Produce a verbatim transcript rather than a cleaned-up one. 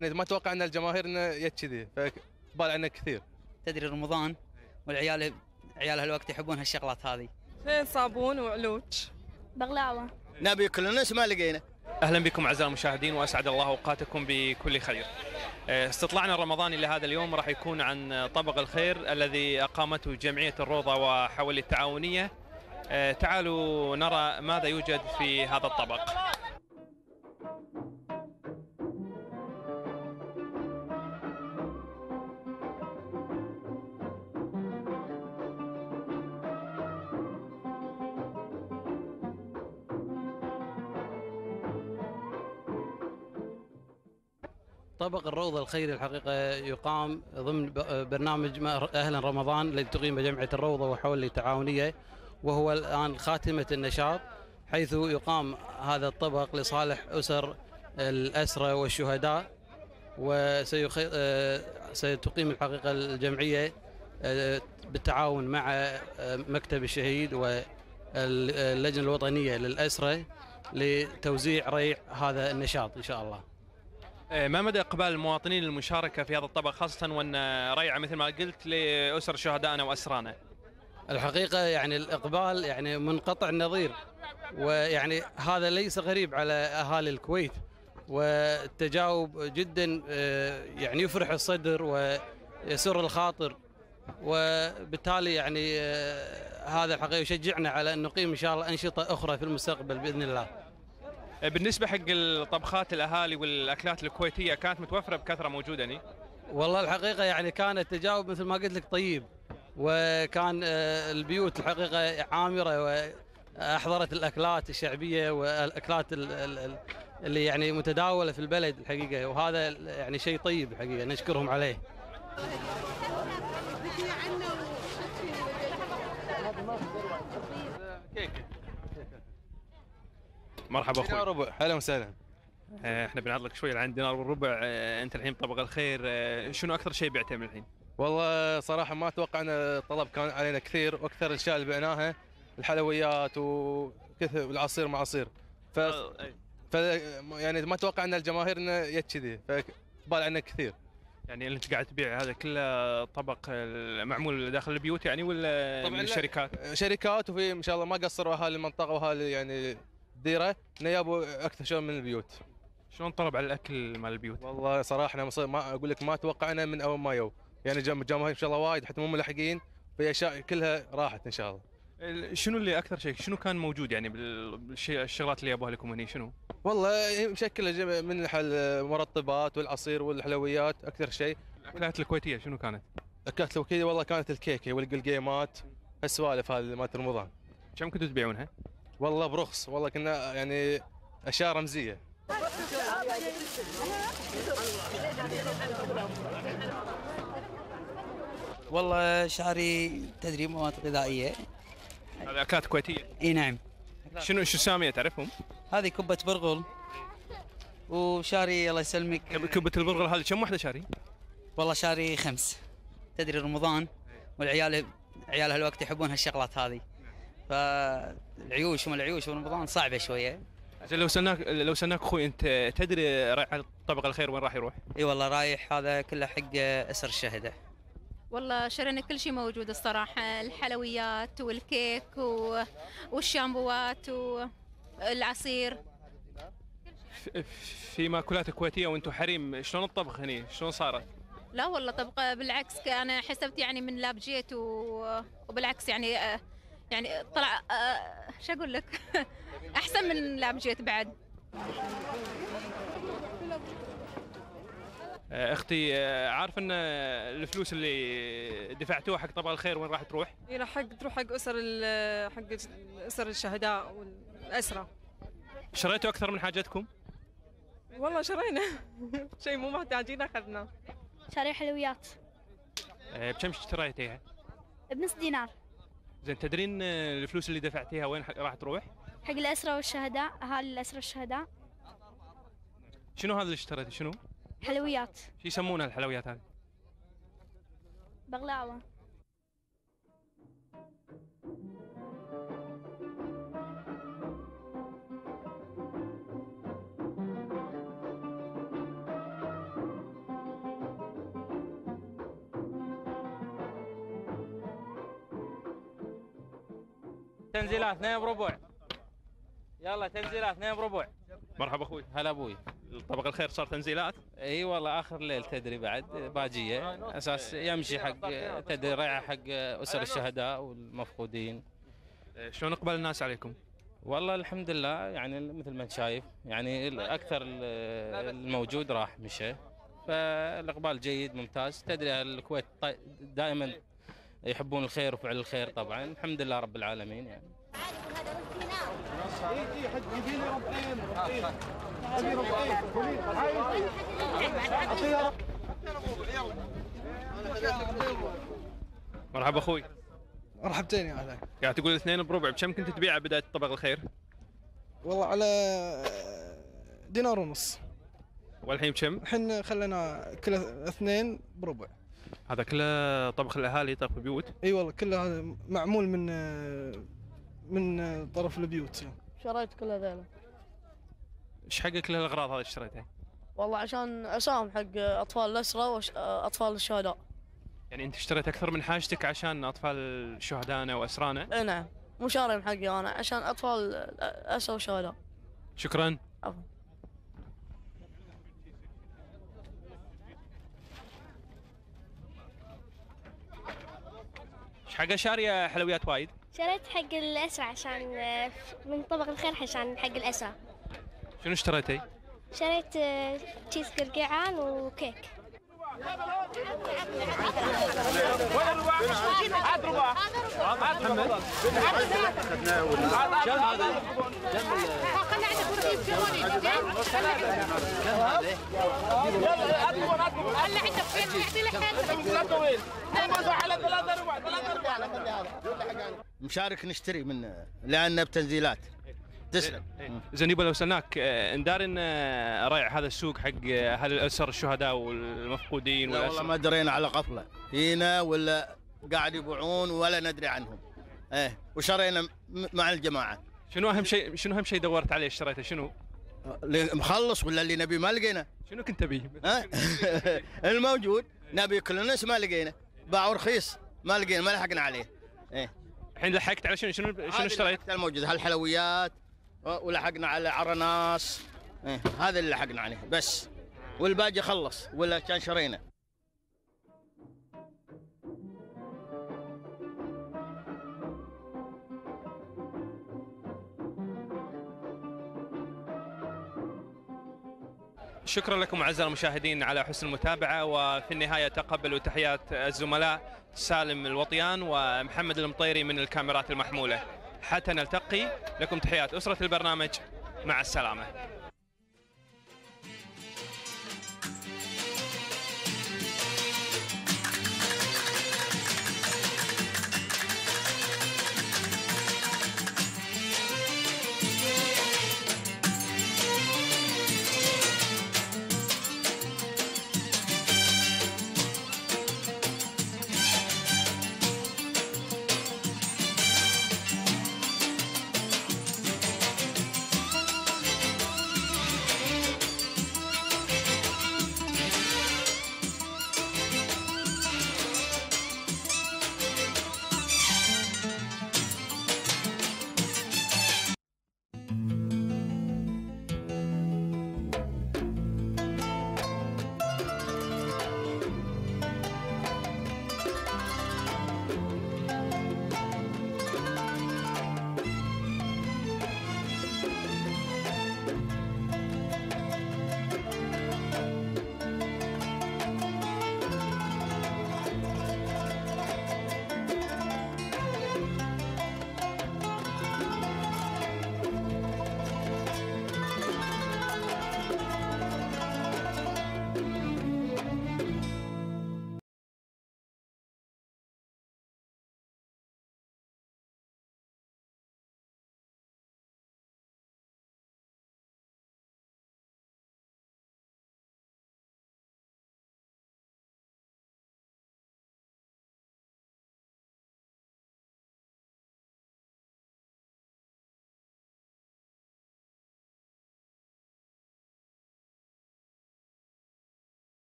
ما اتوقع ان الجماهير انه يت كذي، فاقبال عنه كثير. تدري رمضان والعيال عيال هالوقت يحبون هالشغلات هذه. اثنين صابون وعلوج. بغلاوه. نبي كلنا ما لقينا. اهلا بكم اعزائي المشاهدين واسعد الله اوقاتكم بكل خير. استطلاعنا الرمضاني لهذا اليوم راح يكون عن طبق الخير الذي اقامته جمعيه الروضه وحولي التعاونيه. تعالوا نرى ماذا يوجد في هذا الطبق. طبق الروضة الخيري الحقيقة يقام ضمن برنامج أهلا رمضان الذي تقيم جمعية الروضة وحولي التعاونية، وهو الآن خاتمة النشاط، حيث يقام هذا الطبق لصالح أسر الأسرى والشهداء. وسيقيم الحقيقة الجمعية بالتعاون مع مكتب الشهيد واللجنة الوطنية للأسرى لتوزيع ريع هذا النشاط إن شاء الله. ما مدى اقبال المواطنين للمشاركه في هذا الطبق، خاصه وان ريعه مثل ما قلت لاسر شهدائنا واسرانا؟ الحقيقه يعني الاقبال يعني منقطع النظير، ويعني هذا ليس غريب على اهالي الكويت، والتجاوب جدا يعني يفرح الصدر ويسر الخاطر، وبالتالي يعني هذا الحقيقه يشجعنا على ان نقيم ان شاء الله انشطه اخرى في المستقبل باذن الله. بالنسبة حق الطبخات الأهالي والأكلات الكويتية كانت متوفرة بكثرة موجودة هنا؟ والله الحقيقة يعني كان التجاوب مثل ما قلت لك طيب، وكان البيوت الحقيقة عامرة وأحضرت الأكلات الشعبية والأكلات اللي يعني متداولة في البلد الحقيقة، وهذا يعني شيء طيب الحقيقة نشكرهم عليه. مرحبا اخوي. دينار وربع. هلا وسهلا. احنا بنعرض لك شوي عن دينار والربع. انت الحين بطبق الخير، شنو اكثر شيء بعته من الحين؟ والله صراحه ما توقعنا الطلب كان علينا كثير، واكثر الاشياء اللي بعناها الحلويات وكثر والعصير مع عصير. ف... ف يعني ما توقع ان الجماهير انه يت كذي، فاقبال عنه كثير. يعني اللي انت قاعد تبيع هذا كله طبق معمول داخل البيوت يعني، ولا من الشركات؟ شركات، وفي ان شاء الله ما قصروا اهالي المنطقه واهالي يعني الديره انه يابوا اكثر شيء من البيوت. شلون طلب على الاكل مال البيوت؟ والله صراحه انا ما اقول لك ما توقعنا من اول ما يو، يعني الجماهير ان شاء الله وايد حتى مو ملحقين، في اشياء كلها راحت ان شاء الله. شنو اللي اكثر شيء شنو كان موجود يعني بالشغلات اللي يابوها لكم هنا شنو؟ والله مشكله من المرطبات والعصير والحلويات اكثر شيء. الاكلات الكويتيه شنو كانت؟ الاكلات الكويتيه والله كانت الكيكه والقلقيمات، هالسوالف هذه مالت رمضان. كم كنتوا تبيعونها؟ والله برخص، والله كنا يعني اشياء رمزيه. والله شاري تدري مواد غذائيه. هذه اكلات كويتيه؟ اي نعم. شنو شو ساميه تعرفهم؟ هذه كبه برغل، وشاري الله يسلمك كبه البرغل هذه كم واحده شاري؟ والله شاري خمس. تدري رمضان والعيال عيال هالوقت يحبون هالشغلات هذه، فالعيوش وما العيوش ورمضان صعبه شويه. زين لو سالناك لو سالناك اخوي انت تدري رايح طبق الخير وين راح يروح؟ اي والله رايح هذا كله حق اسر الشهداء. والله شرينا كل شيء موجود الصراحه، الحلويات والكيك والشامبوات والعصير. في ماكولات كويتيه وانتم حريم، شلون الطبخ هني؟ شلون صارت؟ لا والله طبق بالعكس، انا حسبت يعني من لاب جيت وبالعكس يعني يعني طلع شو اقول لك احسن من لاب جيت بعد. اختي عارف ان الفلوس اللي دفعتوها حق طبق الخير وين راح تروح؟ الى حق تروح حق اسر حق اسر الشهداء والاسرى. شريتوا اكثر من حاجتكم؟ والله شرينا شيء مو محتاجين اخذناه. شاري حلويات. بكم اشتريتيها؟ بنص دينار. زين تدرين الفلوس اللي دفعتيها وين راح تروح؟ حق الاسرى والشهداء، اهالي الاسرى والشهداء. شنو هذا اللي اشتريته شنو؟ حلويات. شو يسمونها الحلويات هذه؟ بغلاوه. تنزيلات اثنين بربع. يلا تنزيلات اثنين بربع. مرحبا اخوي. هلا ابوي. طبق الخير صار تنزيلات؟ اي والله اخر الليل تدري بعد باجيه اساس يمشي حق تدري ريعه حق اسر الشهداء والمفقودين. شلون اقبال الناس عليكم؟ والله الحمد لله يعني مثل ما انت شايف يعني اكثر الموجود راح مشى فالاقبال جيد ممتاز. تدري الكويت دائما يحبون الخير وفعل الخير طبعا الحمد لله رب العالمين يعني. مرحبا اخوي. مرحبتين يا اهلا. قاعد تقول اثنين بربع، بكم كنت تبيع بدايه طبق الخير؟ والله على دينار ونص. والحين بكم؟ الحين خلينا كل اثنين بربع. هذا كله طبخ الاهالي طبخ بيوت؟ اي والله كله هذا معمول من من طرف البيوت. شريت كل هذول. ايش حق كل الاغراض هذه اشتريتها؟ والله عشان اساهم حق اطفال الاسرى واطفال الشهداء. يعني انت اشتريت اكثر من حاجتك عشان اطفال شهدائنا واسرانا؟ اي نعم، مو شاري من حقي انا، عشان اطفال اسرى وشهداء. شكرا. عفوا. ايش حق شاريه حلويات وايد؟ شريت حق الأسرة عشان من طبق الخير عشان حق الأسرة. شنو اشتريتي؟ شريت تشيز قرقعان وكيك. مشارك نشتري منه لأنه بتنزيلات. تسلم. زين يبا لو سالناك ندار ان ريع هذا السوق حق اهل الاسر الشهداء والمفقودين لا والله ما درينا على غفله هنا ولا قاعد يبيعون ولا ندري عنهم. ايه وشرينا مع الجماعه. شنو اهم شيء شنو اهم شيء دورت عليه اشتريته شنو؟ اللي مخلص ولا اللي نبي ما لقينا. شنو كنت تبيه؟ الموجود نبي كلنا ما لقينا. باعوا رخيص ما لقينا ما لحقنا عليه. ايه الحين لحقت على شنو شنو شنو اشتريت؟ الموجود هالحلويات ولحقنا على عرناس. إيه هذا اللي لحقنا عليه بس والباقي خلص ولا كان شرينا. شكرا لكم اعزائي المشاهدين على حسن المتابعه، وفي النهايه تقبلوا تحيات الزملاء سالم الوطيان ومحمد المطيري من الكاميرات المحموله. حتى نلتقي لكم تحيات اسره البرنامج، مع السلامه.